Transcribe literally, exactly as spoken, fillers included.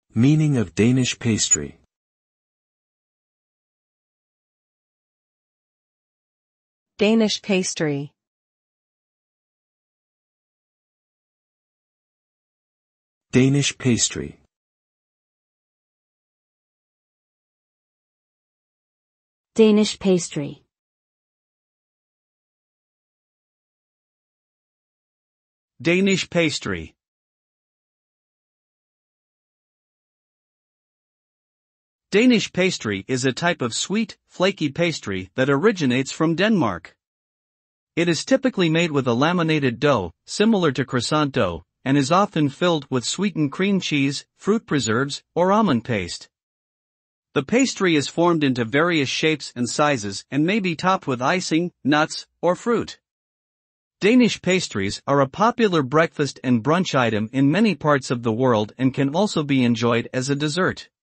Meaning of Danish pastry. Danish pastry. Danish pastry. Danish pastry. Danish pastry. Danish pastry is a type of sweet, flaky pastry that originates from Denmark. It is typically made with a laminated dough, similar to croissant dough, and is often filled with sweetened cream cheese, fruit preserves, or almond paste. The pastry is formed into various shapes and sizes and may be topped with icing, nuts, or fruit. Danish pastries are a popular breakfast and brunch item in many parts of the world and can also be enjoyed as a dessert.